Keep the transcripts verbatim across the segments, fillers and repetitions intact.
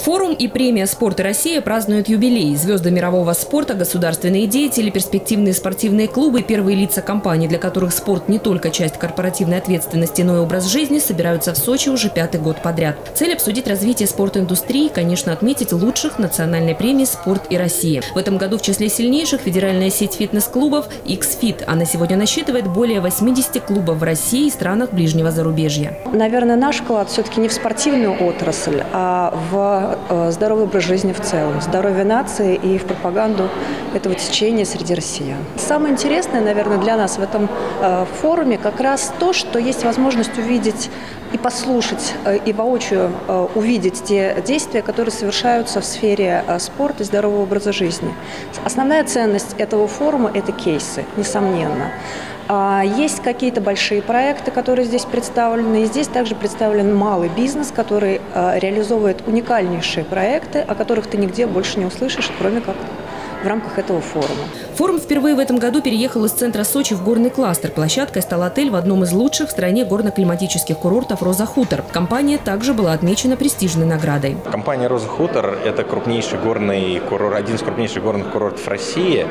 Форум и премия «Спорт и Россия» празднуют юбилей. Звезды мирового спорта, государственные деятели, перспективные спортивные клубы, первые лица компаний, для которых спорт не только часть корпоративной ответственности, но и образ жизни, собираются в Сочи уже пятый год подряд. Цель – обсудить развитие спортиндустрии и, конечно, отметить лучших национальной премии «Спорт и Россия». В этом году в числе сильнейших федеральная сеть фитнес-клубов «Икс-Фит». Она сегодня насчитывает более восьмидесяти клубов в России и странах ближнего зарубежья. Наверное, наш вклад все-таки не в спортивную отрасль, а в здоровый образ жизни в целом, здоровье нации и в пропаганду этого течения среди россиян. Самое интересное, наверное, для нас в этом э, форуме как раз то, что есть возможность увидеть и послушать, э, и воочию э, увидеть те действия, которые совершаются в сфере э, спорта и здорового образа жизни. Основная ценность этого форума – это кейсы, несомненно. Есть какие-то большие проекты, которые здесь представлены, и здесь также представлен малый бизнес, который реализовывает уникальнейшие проекты, о которых ты нигде больше не услышишь, кроме как в рамках этого форума. Форум впервые в этом году переехал из центра Сочи в горный кластер. Площадкой стал отель в одном из лучших в стране горно-климатических курортов «Роза Хутор». Компания также была отмечена престижной наградой. Компания «Роза Хутор» – это крупнейший горный курорт, один из крупнейших горных курортов России.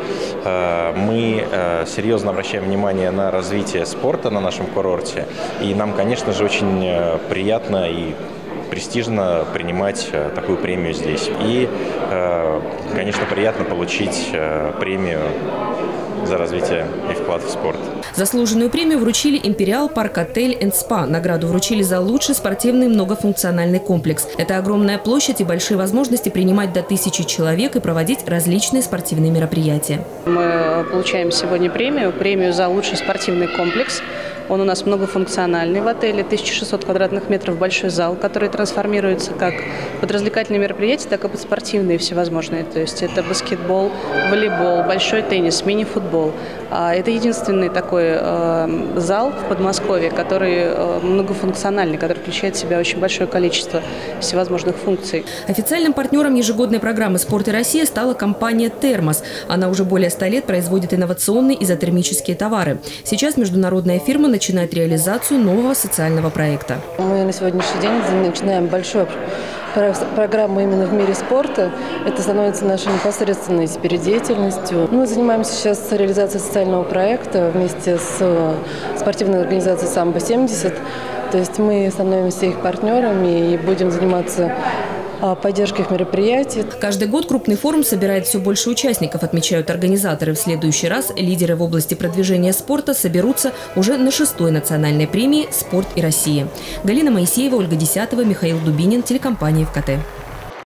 Мы серьезно обращаем внимание на развитие спорта на нашем курорте. И нам, конечно же, очень приятно и престижно принимать такую премию здесь. И, конечно, приятно получить премию за развитие и вклад в спорт. Заслуженную премию вручили «Империал Парк Отель энд Спа». Награду вручили за лучший спортивный многофункциональный комплекс. Это огромная площадь и большие возможности принимать до тысячи человек и проводить различные спортивные мероприятия. Мы получаем сегодня премию, премию за лучший спортивный комплекс. Он у нас многофункциональный в отеле, тысяча шестьсот квадратных метров, большой зал, который трансформируется как под развлекательные мероприятия, так и под спортивные всевозможные. То есть это баскетбол, волейбол, большой теннис, мини-футбол. Это единственный такой э, зал в Подмосковье, который э, многофункциональный, который включает в себя очень большое количество всевозможных функций. Официальным партнером ежегодной программы «Спорт и Россия» стала компания «Термос». Она уже более ста лет производит инновационные изотермические товары. Сейчас международная фирма начинает реализацию нового социального проекта. Мы на сегодняшний день начинаем большую программу именно в мире спорта. Это становится нашей непосредственной теперь деятельностью. Мы занимаемся сейчас реализацией социального проекта вместе с спортивной организацией «Самбо семьдесят». То есть мы становимся их партнерами и будем заниматься поддержки их мероприятий. Каждый год крупный форум собирает все больше участников, отмечают организаторы. В следующий раз лидеры в области продвижения спорта соберутся уже на шестой национальной премии «Спорт и Россия». Галина Моисеева, Ольга Десятова, Михаил Дубинин, телекомпания ФКТ.